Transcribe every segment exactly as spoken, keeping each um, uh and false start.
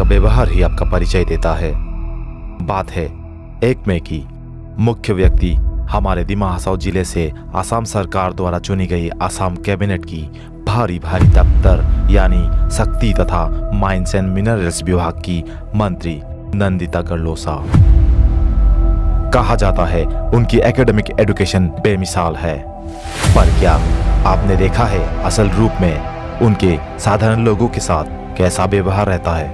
व्यवहार ही आपका परिचय देता है। बात है एक मई की। मुख्य व्यक्ति हमारे दिमा हासाओ जिले से असम सरकार द्वारा चुनी गई असम कैबिनेट की भारी भारी दफ्तर यानी शक्ति तथा माइंस एंड मिनरल्स विभाग की मंत्री नंदिता गढ़लोसा। कहा जाता है उनकी एकेडमिक एजुकेशन बेमिसाल है, पर क्या आपने देखा है असल रूप में उनके साधारण लोगों के साथ कैसा व्यवहार रहता है?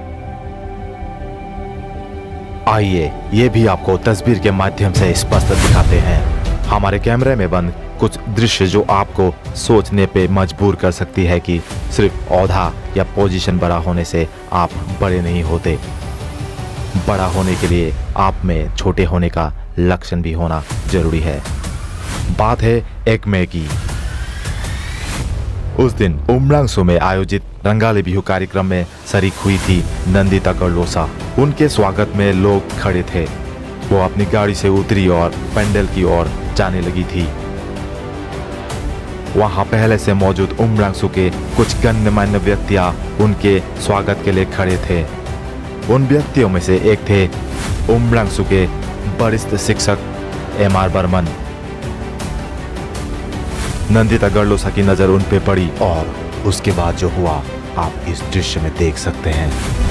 आइए ये भी आपको तस्वीर के माध्यम से स्पष्ट दिखाते हैं। हमारे कैमरे में बंद कुछ दृश्य जो आपको सोचने पे मजबूर कर सकती है कि सिर्फ औहदा या पोजीशन बड़ा होने से आप बड़े नहीं होते। बड़ा होने के लिए आप में छोटे होने का लक्षण भी होना जरूरी है। बात है एक मई की। उस दिन उमरांगसू में आयोजित रंगाली बिहू कार्यक्रम में शरीक हुई थी नंदिता गढ़लोसा। उनके स्वागत में लोग खड़े थे। वो अपनी गाड़ी से उतरी और पंडाल की ओर जाने लगी थी। वहां पहले से मौजूद उमरांगसू के कुछ गणमान्य व्यक्तियां उनके स्वागत के लिए खड़े थे। उन व्यक्तियों में से एक थे उमरांगसू के वरिष्ठ शिक्षक एम आर बर्मन। नंदिता गढ़लोसा की नजर उन पे पड़ी और उसके बाद जो हुआ आप इस दृश्य में देख सकते हैं।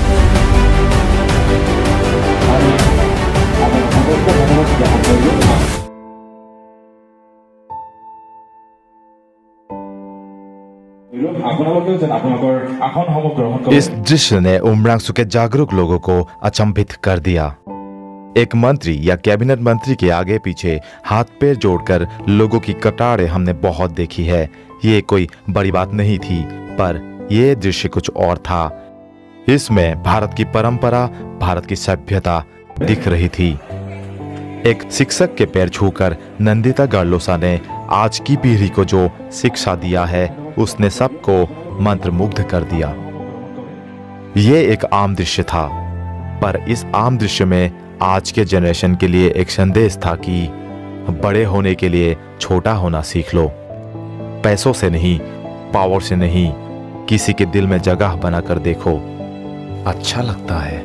इस दृश्य ने उमरांगसू के जागरूक लोगों को अचंभित कर दिया। एक मंत्री या कैबिनेट मंत्री के आगे पीछे हाथ पैर जोड़कर लोगों की कतारें हमने बहुत देखी है। ये कोई बड़ी बात नहीं थी, पर यह दृश्य कुछ और था। इसमें भारत की परंपरा, भारत की सभ्यता दिख रही थी। एक शिक्षक के पैर छूकर नंदिता गढ़लोसा ने आज की पीढ़ी को जो शिक्षा दिया है उसने सबको मंत्रमुग्ध कर दिया। ये एक आम दृश्य था, पर इस आम दृश्य में आज के जनरेशन के लिए एक संदेश था कि बड़े होने के लिए छोटा होना सीख लो। पैसों से नहीं, पावर से नहीं, किसी के दिल में जगह बनाकर देखो, अच्छा लगता है।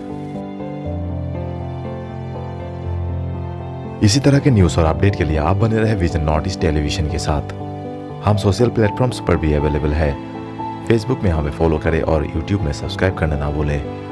इसी तरह के न्यूज़ और अपडेट के लिए आप बने रहे विजन नॉर्थ ईस्ट टेलीविजन के साथ। हम सोशल प्लेटफॉर्म्स पर भी अवेलेबल है। फेसबुक में हमें फॉलो करें और यूट्यूब में सब्सक्राइब करना ना भूलें।